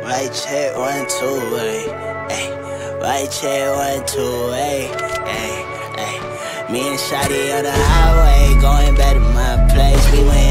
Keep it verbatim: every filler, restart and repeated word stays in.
Right check, one, two, ayy, ayy. Right check, one, two, ayy, ayy, ayy. Me and Shawty on the highway, going back to my place. We went